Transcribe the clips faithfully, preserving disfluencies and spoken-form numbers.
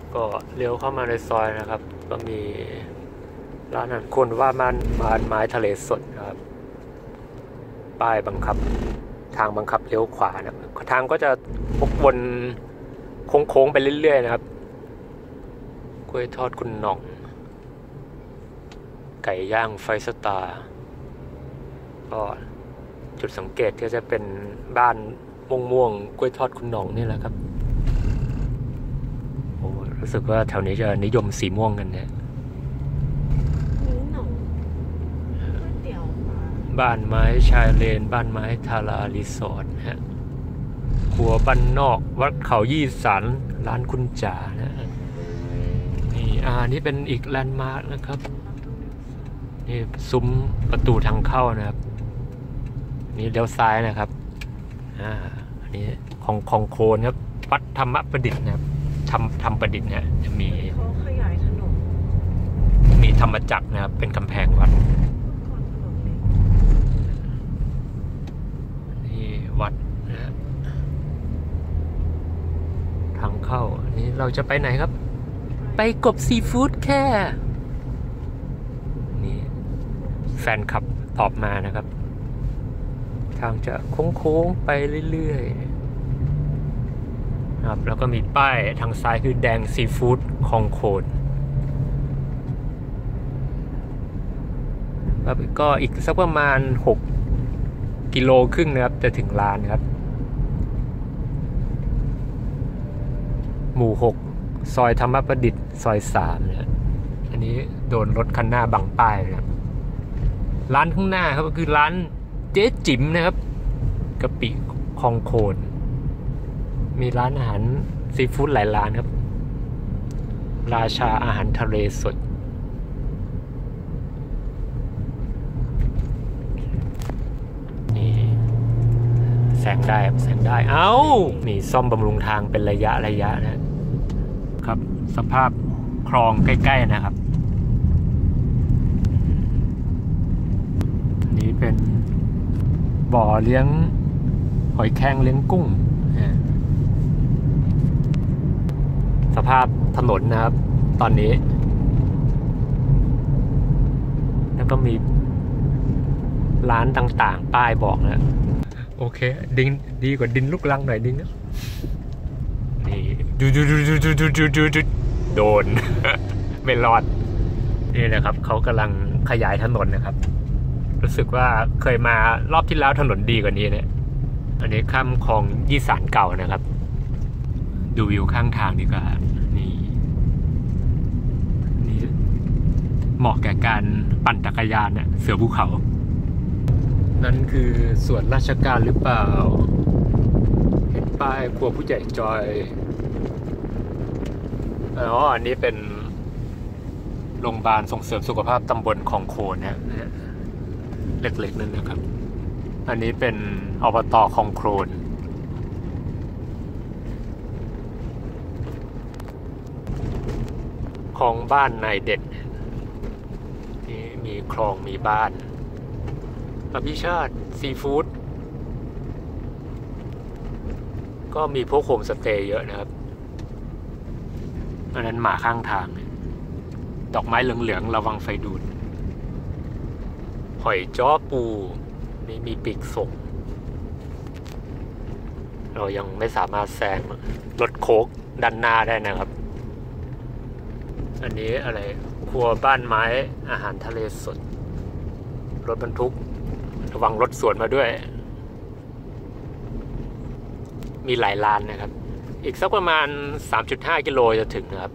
ก็เลี้ยวเข้ามาในซอยนะครับก็มีร้านอาหารคนว่ามันบ้านไม้ทะเลสดนะครับป้ายบังคับทางบังคับเลี้ยวขวานะทางก็จะวกวนโค้งๆไปเรื่อยๆนะครับกล้วยทอดคุณหน่องไก่ย่างไฟสตาร์ก็จุดสังเกตก็จะเป็นบ้านม่วงๆกล้วยทอดคุณหน่องนี่แหละครับโอ้รู้สึกว่าแถวนี้จะนิยมสีม่วงกันนะบ้านไม้ชายเลนบ้านไม้ทารารีสอร์ทฮะครัวบ้านนอกวัดเขายี่สันร้านคุณจ๋านะนี่อ่านี่เป็นอีกแลนด์มาร์กนะครับนี่ซุ้มประตูทางเข้านะครับนี่เลี้ยวซ้ายนะครับอ่าอันนี้ของของโคนครับวัดธรรมประดิษฐ์นะครับทำทำประดิษฐ์เนี่ยจะมีเขาขยายถนนมีธรรมจักรนะครับเป็นกำแพงวัดนี่วัดนะทางเข้าอันนี้เราจะไปไหนครับไปกบซีฟู้ดแค่นี่แฟนคลับตอบมานะครับทางจะโค้งๆไปเรื่อยๆครับแล้วก็มีป้ายทางซ้ายคือแดงซีฟู้ดคลองโคนครับก็อีกสักประมาณหกกิโลครึ่งนะครับจะถึงร้านครับหมู่หกซอยธรรมประดิษฐ์ซอยสามนะอันนี้โดนรถคันหน้าบังป้ายนะครับร้านข้างหน้าครับก็คือร้านเจ๊จิ๋มนะครับกะปิคลองโคนมีร้านอาหารซีฟู้ดหลายร้านครับราชาอาหารทะเลสดนี่แซงได้แซงได้เอ้านี่ซ่อมบำรุงทางเป็นระยะระยะนะครับสภาพคลองใกล้ๆนะครับนี่เป็นบ่อเลี้ยงหอยแครงเลี้ยงกุ้งสภาพถนนนะครับตอนนี้แล้วก็มีร้านต่างๆป้ายบอกนะโอเคดินดีกว่าดินลูกรังหน่อยดินนะนี่ดูดูดูดูดูดูดูดูโดน ไม่รอดนี่นะครับเขากำลังขยายถนนนะครับรู้สึกว่าเคยมารอบที่แล้วถนนดีกว่านี้เนี่ยอันนี้ข้ามคลองยี่สานเก่านะครับดูวิวข้างทางดีกว่านี่นี่เหมาะแก่การปั่นจักรยานเนี่ยเสือภูเขานั่นคือส่วนราชการหรือเปล่าเห็นป้ายครัวผู้ใหญ่จอยอ๋ออันนี้เป็นโรงพยาบาลส่งเสริมสุขภาพตำบลคลองโคนนะเล็กๆนั่นนะครับอันนี้เป็นอบต.คลองโคลนคลองบ้านนายเด็ดนี่มีคลองมีบ้านอภิชาติซีฟู้ดก็มีพวกโฮมสเตย์เยอะนะครับอันนั้นหมาข้างทางดอกไม้เหลืองๆระวังไฟดูดหอยจ้อปูนี่มีปีกส่งเรายังไม่สามารถแซงรถโค้กด้านหน้าได้นะครับอันนี้อะไรครัวบ้านไม้อาหารทะเลสดรถบรรทุกระวังรถสวนมาด้วยมีหลายร้านนะครับอีกสักประมาณ สามจุดห้า กิโลจะถึงนะครับ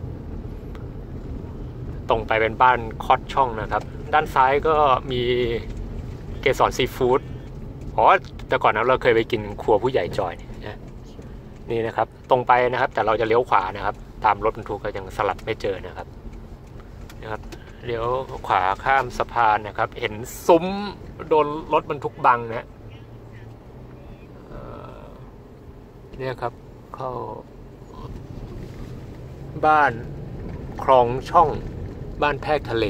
ตรงไปเป็นบ้านคอดช่องนะครับด้านซ้ายก็มีเกสรซีฟู้ดอ๋อแต่ก่อนนั้นเราเคยไปกินครัวผู้ใหญ่จอยนะนี่นะครับตรงไปนะครับแต่เราจะเลี้ยวขวานะครับตามรถบรรทุกก็ยังสลับไม่เจอนะครับนะครับเลี้ยวขวาข้ามสะพานนะครับเห็นซุ้มโดนรถบรรทุกบังนะเนี่ยครับเข้าบ้านคลองช่องบ้านแพรกทะเล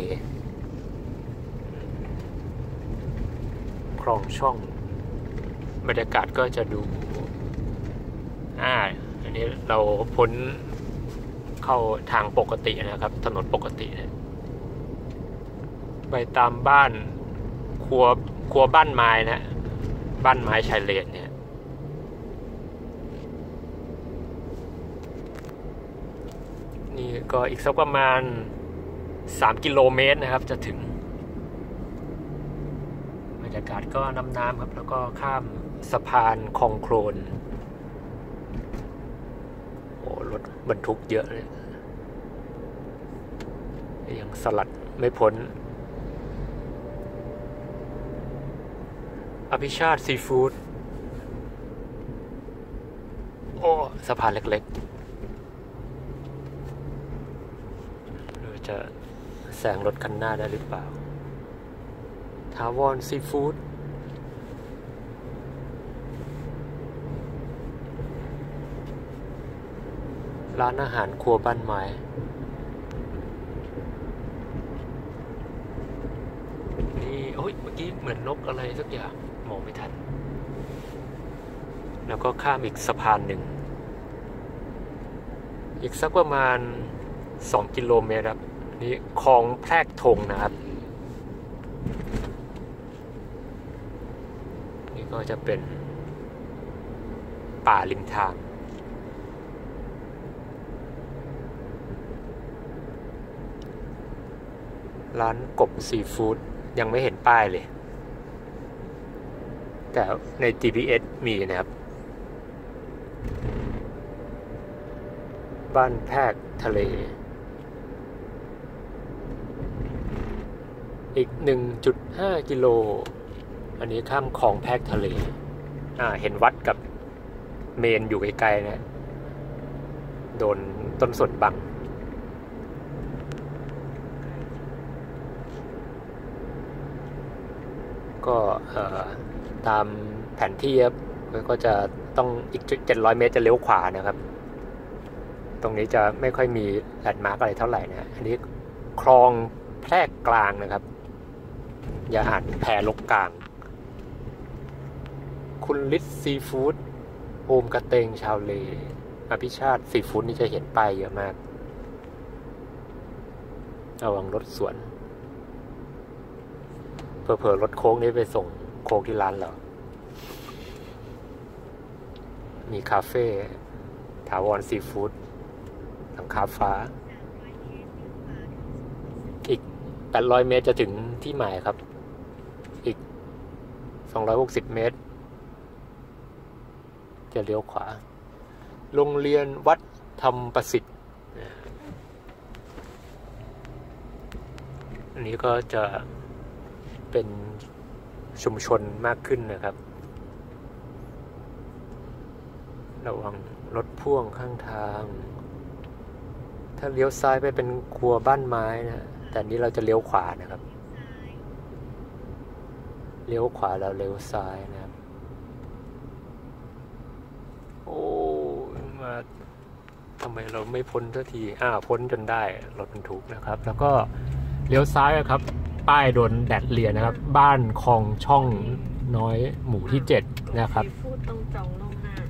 คลองช่องบรรยากาศก็จะดูอ่าอันนี้เราพ้นเข้าทางปกตินะครับ ถนนปกตินะไปตามบ้านครัวครัวบ้านไม้นะบ้านไม้ชายเลนเนี่ยนี่ก็อีกสักประมาณสามกิโลเมตรนะครับจะถึงบรรยากาศก็น้ำน้ำครับแล้วก็ข้ามสะพานคลองโคลนโอ้รถบรรทุกเยอะเลยยังสลัดไม่พ้นอภิชาติซีฟู้ดโอ้สะพานเล็กๆเราจะแซงรถคันหน้าได้หรือเปล่าถาวรซีฟู้ดร้านอาหารครัวบ้านไม้นี่โอ้ยเมื่อกี้เหมือนนกอะไรสักอย่างมองไม่ทันแล้วก็ข้ามอีกสะพานหนึ่งอีกสักประมาณสองกิโลเมตรครับนี่คลองแพรกธงนะครับนี่ก็จะเป็นป่าริมทางร้านกบซีฟู้ดยังไม่เห็นป้ายเลยแต่ใน จี พี เอส มีนะครับบ้านแพรกทะเลอีก หนึ่งจุดห้า กิโลอันนี้ข้ามคลองแพรกทะเลอ่าเห็นวัดกับเมนอยู่ไกลๆนะโดนต้นสนบังก็ตามแผนที่ครับก็จะต้องอีกเจ็ดร้อยเมตรจะเลี้ยวขวานะครับตรงนี้จะไม่ค่อยมีแลนด์มาร์กอะไรเท่าไหร่นะอันนี้คลองแพรกกลางนะครับอย่าอ่านแพรลกกลางคุณฤทธิ์ซีฟู้ดโอมกระเตงชาวเลอภิชาติซีฟู้ดนี่จะเห็นป้ายเยอะมากระวังรถสวนเผลอๆรถโค้งนี้ไปส่งโค้งที่ร้านเหรอมีคาเฟ่ถาวรซีฟู้ดหลังคาฟ้าอีกแปดร้อยเมตรจะถึงที่หมายครับอีกสองร้อยหกสิบเมตรจะเลี้ยวขวาโรงเรียนวัดธรรมประสิทธิ์อันนี้ก็จะเป็นชุมชนมากขึ้นนะครับระวังรถพ่วงข้างทางถ้าเลี้ยวซ้ายไปเป็นครัวบ้านไม้นะแต่นี้เราจะเลี้ยวขวานะครับเลี้ยวขวาแล้วเลี้ยวซ้ายนะครับโอ้มาทำไมเราไม่พ้นสักทีอ่าพ้นจนได้รถบรรทุกนะครับแล้วก็เลี้ยวซ้ายครับป้ายโดนแดดเลียนะครับบ้านคลองช่องน้อยหมู่ที่เจ็ดนะครับพูดต้องจองล่วงหน้า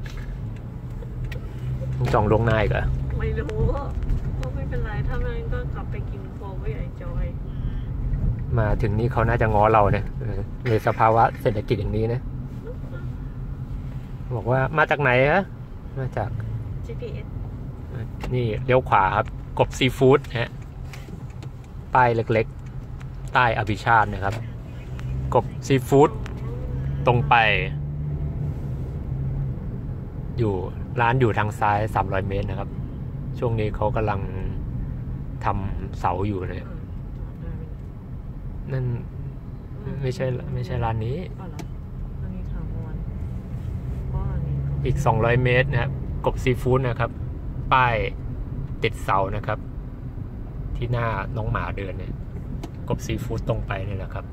ต้องจองล่วงหน้าอีกเหรอไม่รู้ก็ไม่เป็นไรถ้าไม่ก็กลับไปกินโฟมไม่ใหญ่จอยมาถึงนี่เขาน่าจะง้อเราเนี่ยในสภาวะเศรษฐกิจอย่างนี้นะบอกว่ามาจากไหนฮะมาจากจี พี เอสนี่เลี้ยวขวาครับกบซีฟู้ดฮะป้ายเล็กๆใต้อภิชาตินะครับกบซีฟู้ดตรงไปอยู่ร้านอยู่ทางซ้ายสามร้อยเมตรนะครับช่วงนี้เขากำลังทำเสาอยู่เลยนั่นไม่ใช่ไม่ใช่ร้านนี้อีกสองร้อยเมตรนะครับกบซีฟู้ดนะครับป้ายติดเสานะครับที่หน้าน้องหมาเดินเนี่ยกบซีฟู้ดตรงไปนี่แหละครับ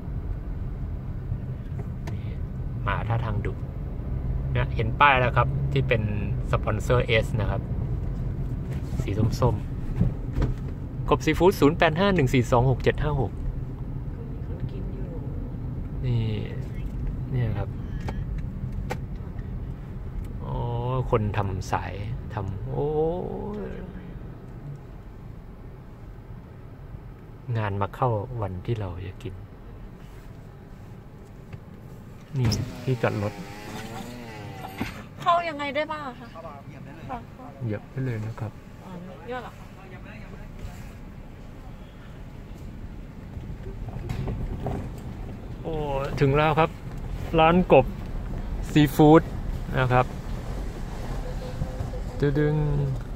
หมาท่าทางดุนะเห็นป้ายแล้วครับที่เป็นสปอนเซอร์ S นะครับสีส้มๆกบซีฟู้ดศูนย์ แปด ห้า หนึ่ง สี่ สอง หก เจ็ด ห้า หกนี่นี่ครับอ๋อคนทำสายทำโอ้งานมาเข้าวันที่เราจะกินนี่ที่จอดรถเข้ายังไงได้บ้างคะค่ะเหยียบไปเลยนะครับอ๋อเยอะเหรอคะโอ้ถึงแล้วครับ ร้านกบซีฟู้ดนะครับดึง